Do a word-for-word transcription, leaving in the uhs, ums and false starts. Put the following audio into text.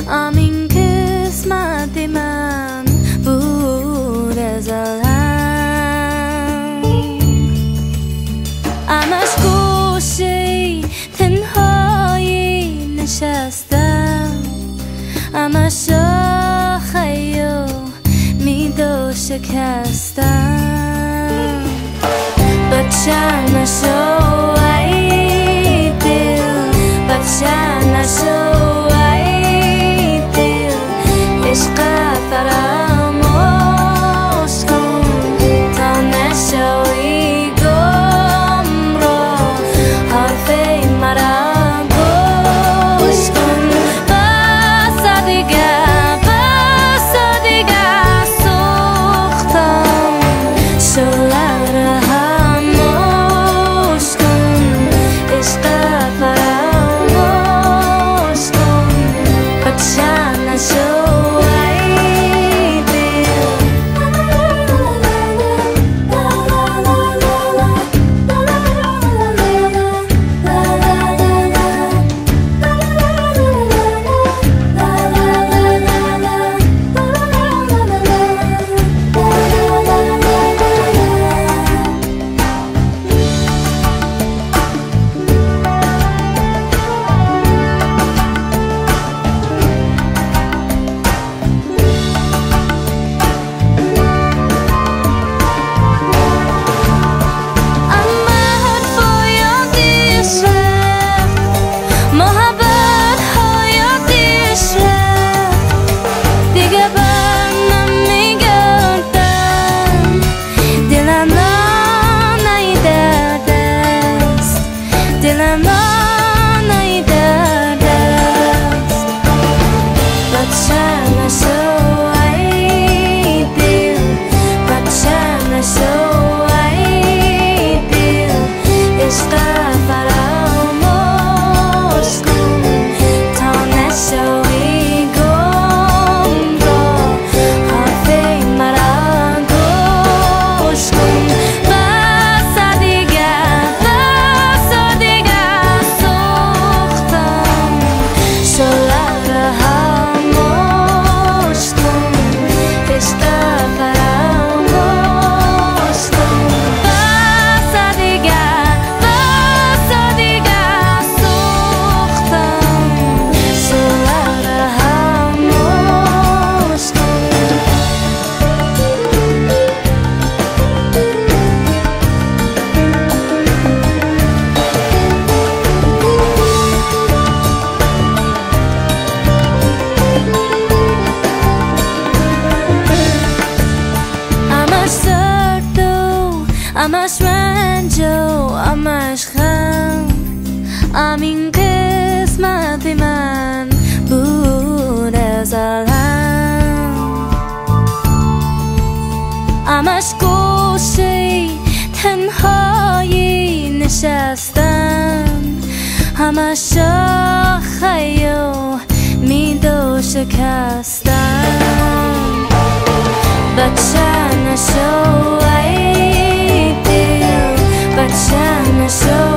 آمین قسمت من بود از الان همش گوشه تنهایی نشستم همش شاخه میدو شکستم بچه نشو ای دل بچه نشو ای دل عشق فراموش کن تا نشوی گمراه حرف مرا گوش کن بس دیگه بس دیگه سوختم شعله را خاموش کن عشق فراموش کن بچه نشو همش رنج و همش غم همین قسمت من بود از الان همش گوشه تنهایی نشستم همش شاخه و میدو شکستم بچه نشو ای دل بچه نشو